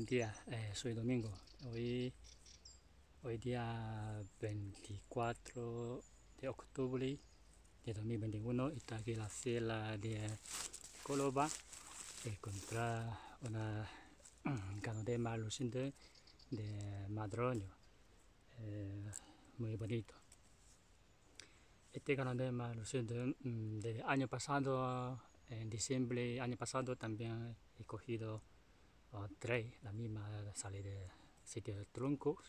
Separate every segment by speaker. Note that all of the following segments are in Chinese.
Speaker 1: día, soy Domingo. Hoy día 24 de octubre de 2021 está aquí la sierra de Córdoba. Encontrar una ganoderma luciente de madroño, muy bonito. Este ganoderma luciente desde el año pasado, en diciembre año pasado, también he cogido 3, la misma sale de sitio de troncos.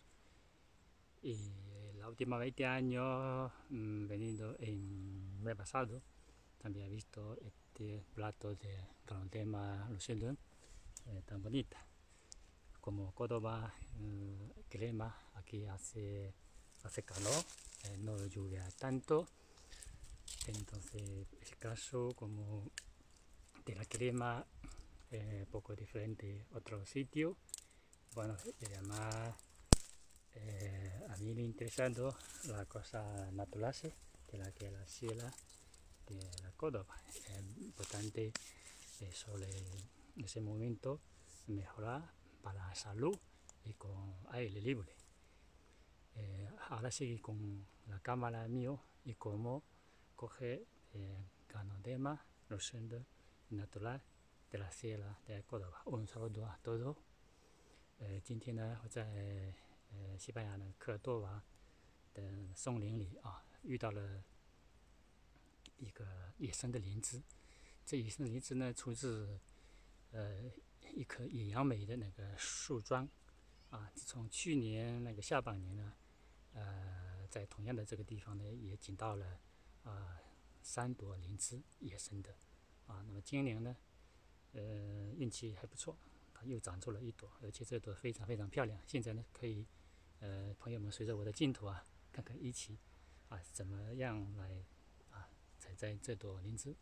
Speaker 1: Y la última 20 años, venido en mes pasado, también he visto este plato de ganoderma luciente tan bonita. Como Córdoba, clima, aquí hace calor, no lluvia tanto, entonces el caso como de la clima poco diferente a otro sitio. Bueno, y además a mí me interesa la cosa natural de la que la sierra de la Córdoba. Es importante sobre ese momento mejorar para la salud y con aire libre. Ahora sigue con la cámara mío y cómo coger ganoderma luciente natural的la sierra de Córdoba。我们差不多啊，都今天呢，我在西班牙的科尔多瓦的松林里啊，遇到了一个野生的灵芝。这野生的灵芝呢，出自一棵野杨梅的那个树桩啊。从去年那个下半年呢，在同样的这个地方呢，也捡到了3朵灵芝野生的啊。那么今年呢，运气还不错，它又长出了1朵，而且这朵非常非常漂亮。现在呢，可以朋友们随着我的镜头啊，看看一起怎么样来采摘这朵灵芝。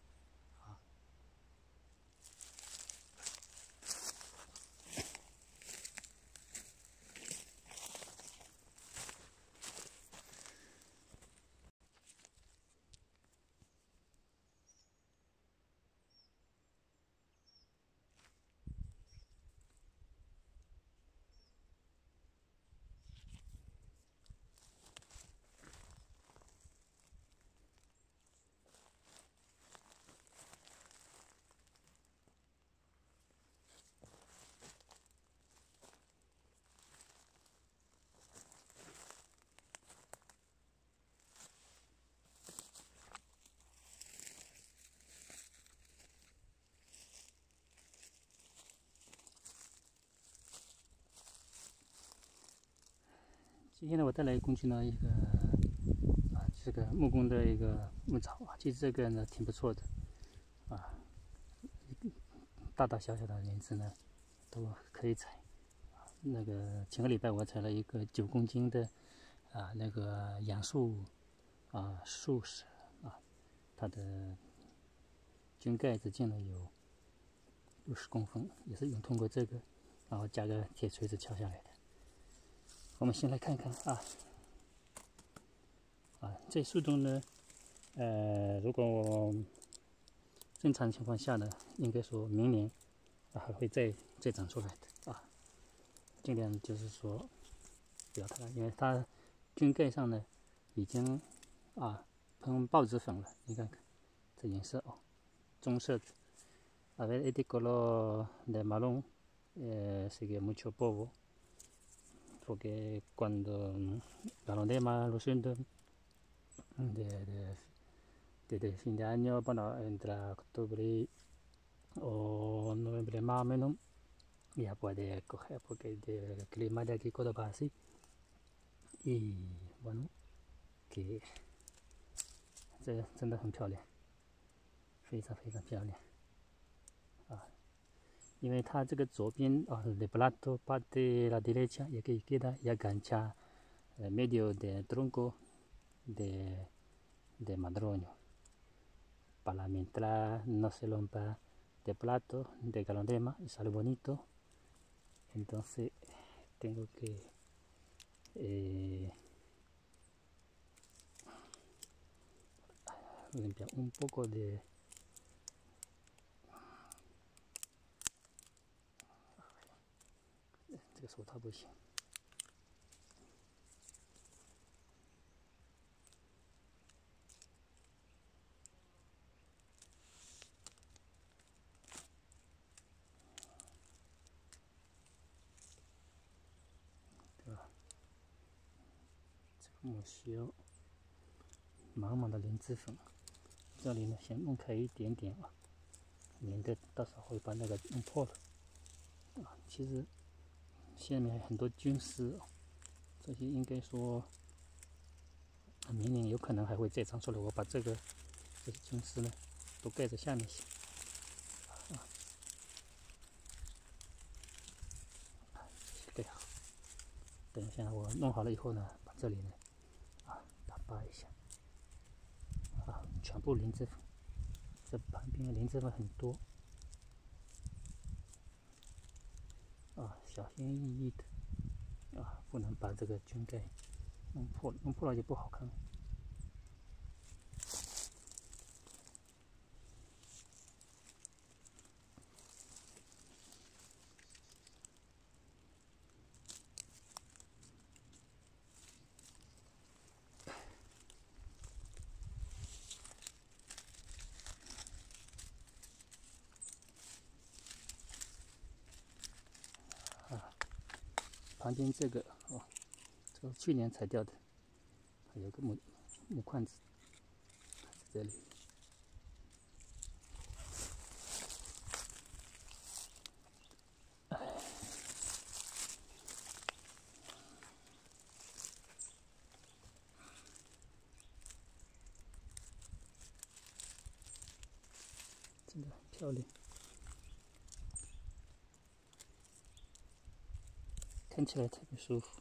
Speaker 1: 今天呢，我带来工具呢，一个这个木工的一个木槽啊，其实这个呢挺不错的大大小小的灵芝呢都可以采。那个前个礼拜我采了一个9公斤的那个杨树树石它的茎盖直径呢有60公分，也是用通过这个，然后加个铁锤子敲下来的。我们先来看看这树洞呢，如果正常情况下呢，应该说明年还会再长出来的尽量就是说不要太，因为它茎盖上呢已经喷报纸粉了，你看看这颜色棕色的。A ver, este color de marrón sigue mucho polvo, porque cuando ganoderma luciente desde fin de año, bueno, entre octubre o noviembre más o menos, ya puede coger, porque el clima de aquí Córdoba así. Y bueno, que 这真的很漂亮，非常非常漂亮因为它这个左边de plato parte la derecha y aquí queda y engancha medio de tronco de madroño para mientras no se rompa de plato de ganoderma y sale bonito. Entonces tengo que limpiar un poco de 手套不行。对吧？这个木需要满满的灵芝粉，这里呢先弄开一点点啊，免得到时候会把那个弄破了啊。其实下面很多菌丝，这些应该说明年有可能还会再长出来。我把这些菌丝呢都盖在下面先啊，盖好。等一下我弄好了以后呢，把这里呢打扒一下啊，全部灵芝粉，这旁边灵芝粉很多啊，小心翼翼的啊，不能把这个菌盖弄破了，弄破了就不好看了。旁边这个哦，这个去年裁掉的，还有个木块子在这里。真的很漂亮，看起来特别舒服。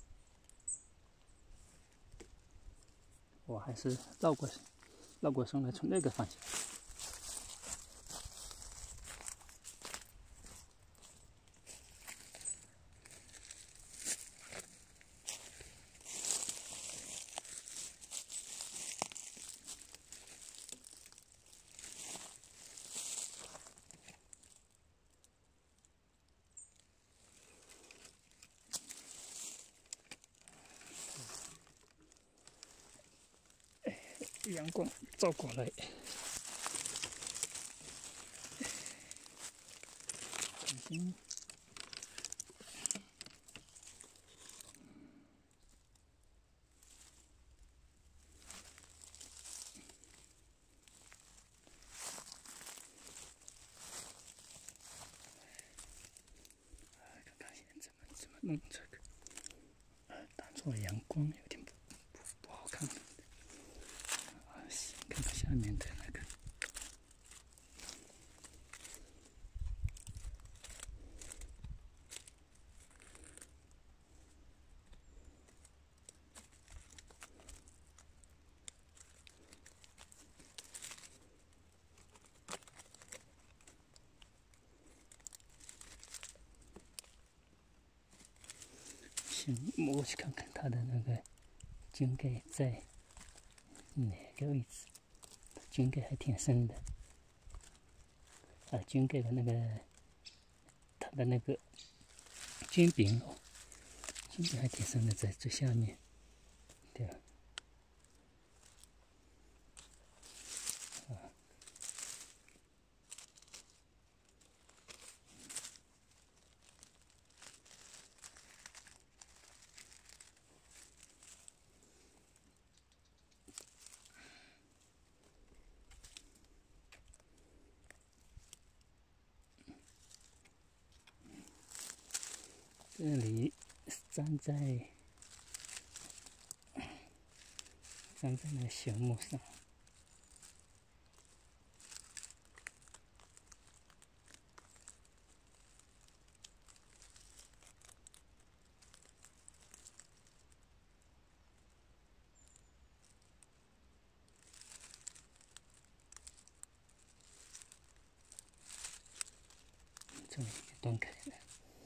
Speaker 1: 我还是绕过身来，从那个方向。阳光照过来，看看怎么弄这个，打错了阳光，有点不好看。看看下面的那个。先摸过去看看它的那个菌盖在哪个位置，菌盖还挺深的。啊，菌盖的那个它的那个菌柄哦，菌柄还挺深的，在最下面，对吧？这里站在那个小木上，这里断开了。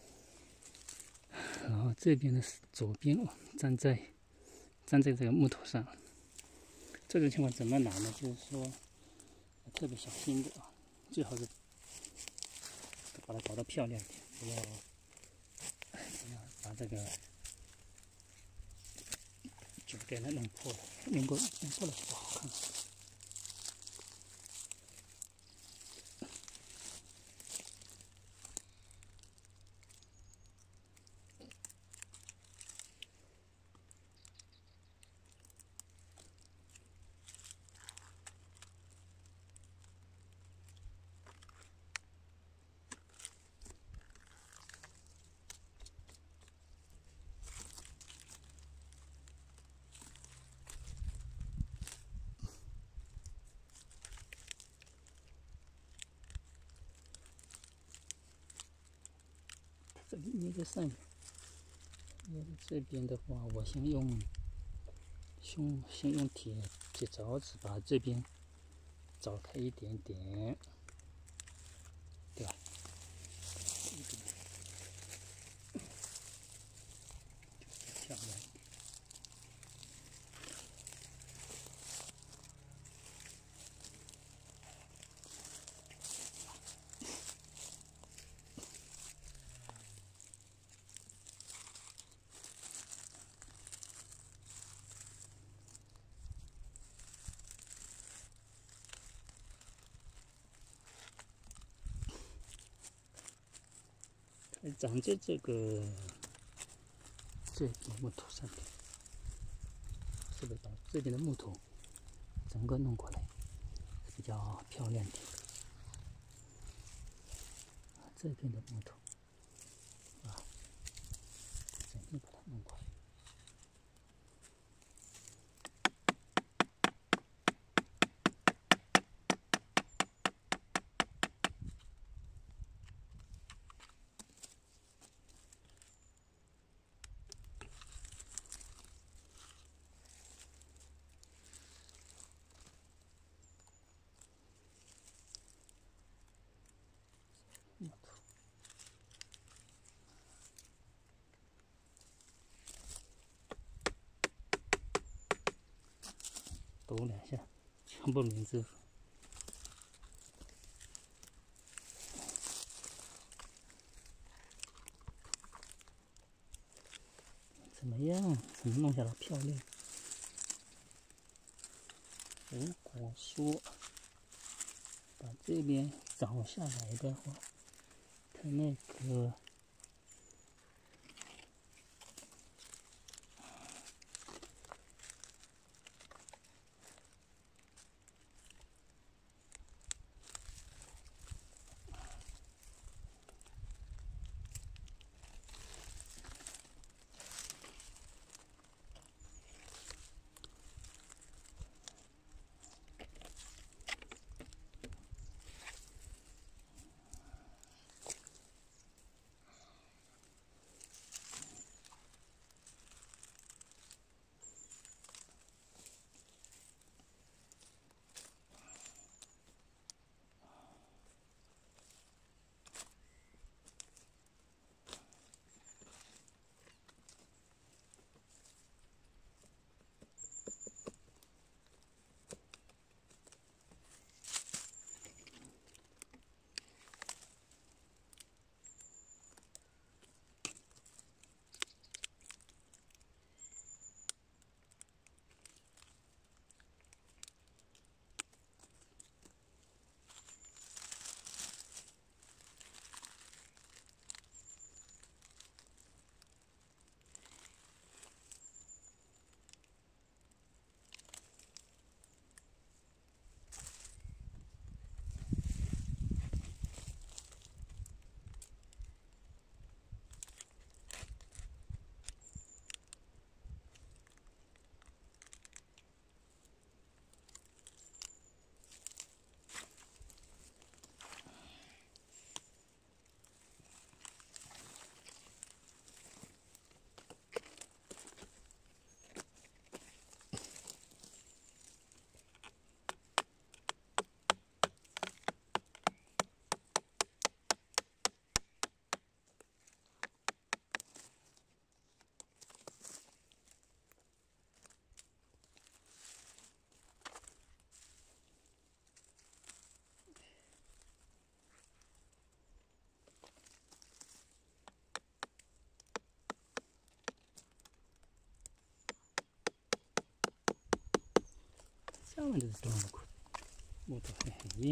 Speaker 1: 然后这边的左边哦，站在这个木头上。这种情况怎么拿呢？就是说特别小心的啊，最好是把它搞得漂亮一点，不要把这个酒店的弄破了，弄破了不好看。这里捏在上面，捏在这边的话，我先用铁凿子把这边凿开一点点，对吧？漂亮。长在这个木头上面，是不是把这边的木头整个弄过来比较漂亮点？这边的木头啊，整个把它弄过来。木头，抖两下，全部连着。怎么样？怎么弄下来漂亮？如果说把这边凿下来的话，它那个 Onde eu estou? Botar aí.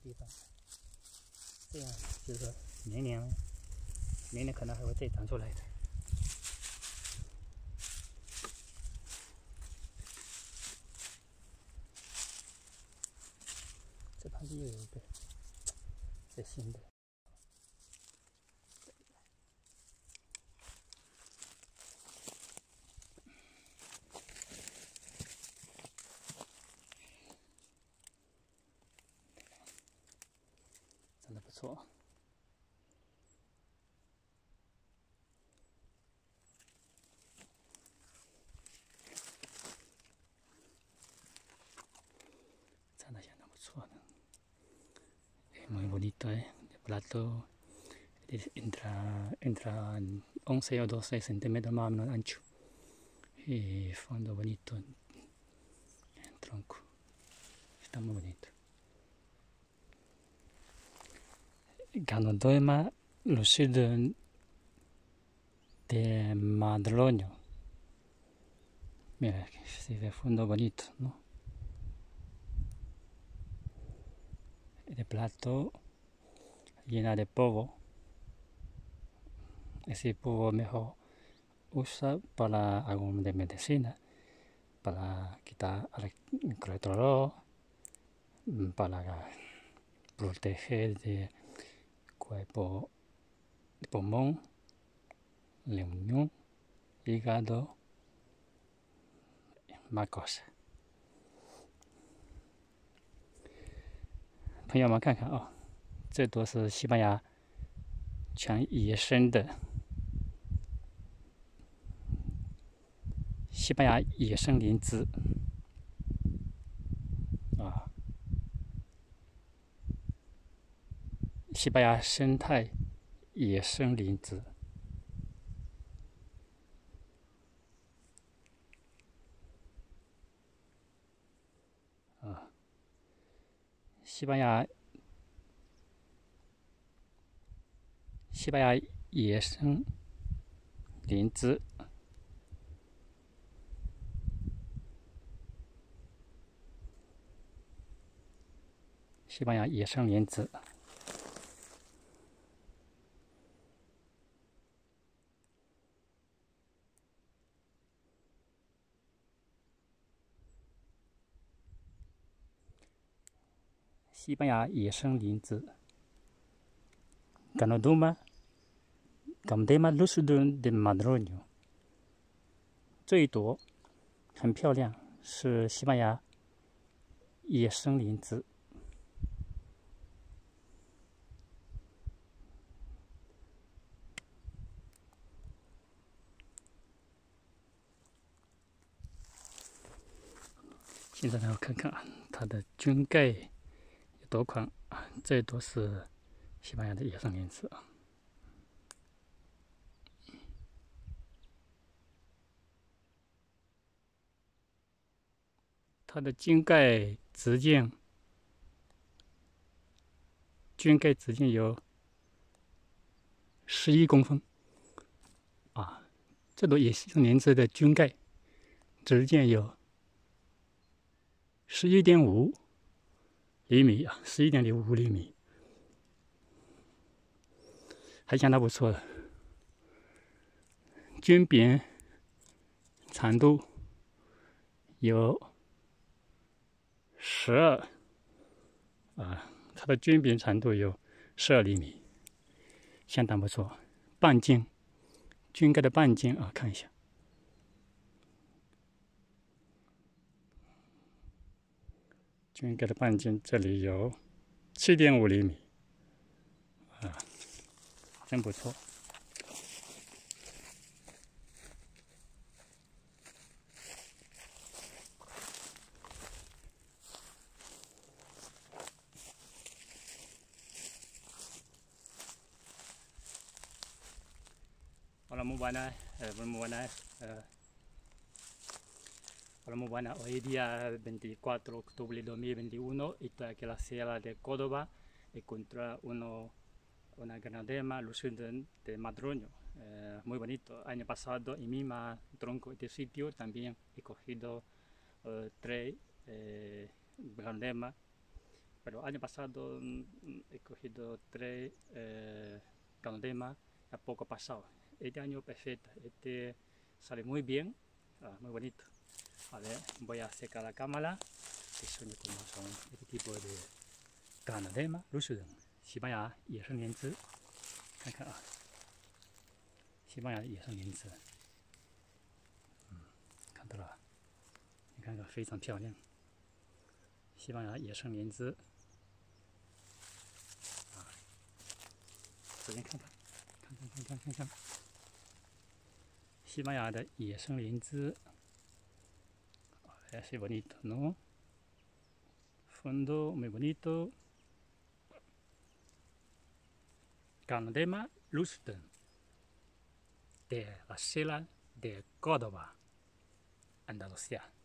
Speaker 1: 地方，这样就是说明年可能还会再长出来的。这旁边又有一个，这新的。长得不错。长得相当不错的。Muy bonito, el plato entra 11 o 12 centímetros más o menos ancho y fondo bonito, el tronco, está muy bonito. Ganoderma lucidum de madroño. Mira, se ve fondo bonito, ¿no? El plato llena de polvo. Ese polvo mejor usa para algo de medicina, para quitar el colesterol, para proteger de cuerpo, de pulmón, riñón, hígado, más cosas. 朋友们看看啊，这都是西班牙全野生的西班牙野生灵芝啊，西班牙生态野生灵芝啊，西班牙野生灵芝。西班牙野生莲子，西班牙野生灵子 ，Ganoderma lucidum de madroño， 这一朵很漂亮，是西班牙野生灵子。现在来看看它的菌盖有多宽啊！这都是西班牙的野生莲子啊。它的茎盖直径有11公分啊！这朵野生莲子的茎盖直径有11.5厘米啊，11.05厘米，还相当不错的。茎柄长度有12啊，它的茎柄长度有12厘米，相当不错。半径，茎盖的半径啊，看一下。茎盖的半径这里有7.5厘米，啊，真不错。Hola, muy buenas. Muy buenas. Hola, muy buenas. Hoy día 24 de octubre de 2021 estoy aquí en la Sierra de Córdoba y contra una Ganoderma lucidum de madroño. Muy bonito. Año pasado en mi mismo tronco de sitio también he cogido 3 Ganoderma Pero año pasado he cogido 3 Ganoderma a poco pasado. Este año perfecto, este sale muy bien, muy bonito. A ver, voy a secar la cámara, que son este tipo de Ganoderma 如水人，西班牙野生莲枝，看看啊，西班牙的野生莲枝，看到了吧？你看看非常漂亮，西班牙野生莲枝。首先看看，西班牙的野生莲枝，es bonito, ¿no? Fondo muy bonito. Ganoderma lucidum de la Sierra de Córdoba, Andalucía.